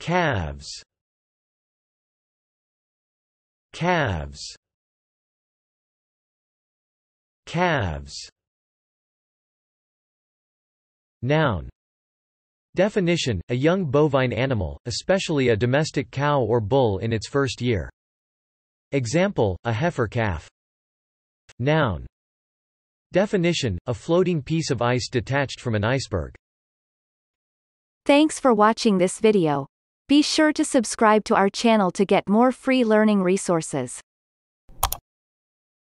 calves, calves, calves. Noun. Definition: a young bovine animal, especially a domestic cow or bull in its first year. Example: a heifer calf. Noun. Definition: a floating piece of ice detached from an iceberg. Thanks for watching this video. Be sure to subscribe to our channel to get more free learning resources.